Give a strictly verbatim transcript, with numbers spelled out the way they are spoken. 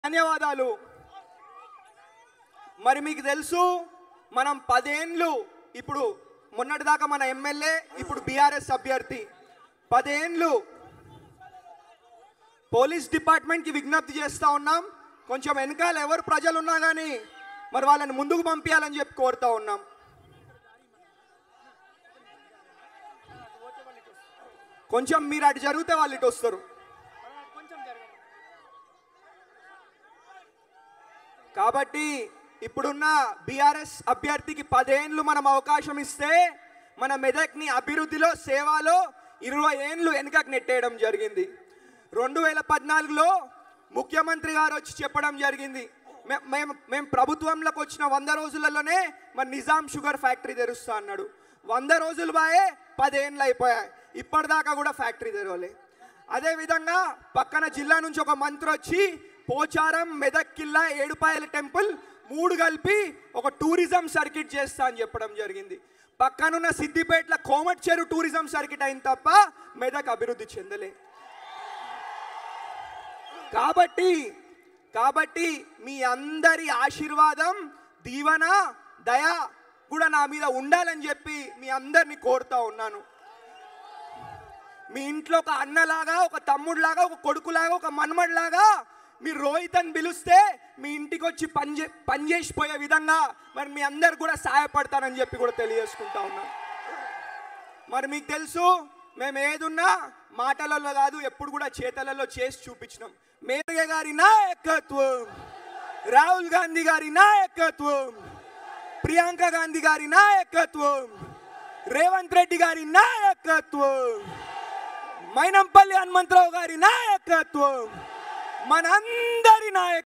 ధన్యవాదాలు. మరి మీకు తెలుసు మనం పదేండ్లు ఇప్పుడు మొన్నటిదాకా మన ఎమ్మెల్యే ఇప్పుడు బీఆర్ఎస్ అభ్యర్థి పదేండ్లు పోలీస్ డిపార్ట్మెంట్కి విజ్ఞప్తి చేస్తూ ఉన్నాం. కొంచెం వెనకాల ఎవరు ప్రజలు ఉన్నా కానీ మరి వాళ్ళని ముందుకు పంపించాలని చెప్పి కోరుతూ ఉన్నాం. కొంచెం మీరు అటు జరిగితే వాళ్ళు ఇటు వస్తారు. కాబట్టి ఇప్పుడున్న బీఆర్ఎస్ అభ్యర్థికి పదేండ్లు మనం అవకాశం ఇస్తే మన మెదక్ని అభివృద్ధిలో సేవలో ఇరవై ఏండ్లు వెనుకకు నెట్టేయడం జరిగింది. రెండు వేల పద్నాలుగులో ముఖ్యమంత్రి గారు వచ్చి చెప్పడం జరిగింది, మేము మేము ప్రభుత్వంలోకి వచ్చిన వంద రోజులలోనే మన నిజాం షుగర్ ఫ్యాక్టరీ తెరుస్తా అన్నాడు. వంద రోజులు బాయే పదేండ్లు అయిపోయాయి, ఇప్పటిదాకా కూడా ఫ్యాక్టరీ తెరవలే. అదేవిధంగా పక్కన జిల్లా నుంచి ఒక మంత్రి వచ్చి పోచారం, మెదక్ కిల్లా, ఏడుపాయల టెంపుల్ మూడు కలిపి ఒక టూరిజం సర్కిట్ చేస్తా అని చెప్పడం జరిగింది. పక్కనున్న సిద్దిపేటల కోమట్ చెరువు టూరిజం సర్కిట్ అయిన తప్ప మెదక్ అభివృద్ధి చెందలే. కాబట్టి కాబట్టి మీ అందరి ఆశీర్వాదం, దీవెన, దయ కూడా నా మీద ఉండాలని చెప్పి మీ అందరినీ కోరుతా ఉన్నాను. మీ ఇంట్లో ఒక అన్నలాగా, ఒక తమ్ముడులాగా, ఒక కొడుకులాగా, ఒక మన్మడిలాగా మీరు రోహిత్ అని పిలిస్తే మీ ఇంటికి వచ్చి పని పనిచేసిపోయే విధంగా మరి మీ అందరు కూడా సహాయపడతానని చెప్పి కూడా తెలియజేసుకుంటా ఉన్నాను. మరి మీకు తెలుసు మేము ఏదున్నా మాటలలో కాదు, ఎప్పుడు కూడా చేతలలో చేసి చూపించినాం. మేనయ్య గారి నాయకత్వం, రాహుల్ గాంధీ గారి నాయకత్వం, ప్రియాంక గాంధీ గారి నాయకత్వం, రేవంత్ రెడ్డి గారి నాయకత్వం, మైనంపల్లి హనుమంతరావు గారి నాయకత్వం, మనందరి నాయకత్వం.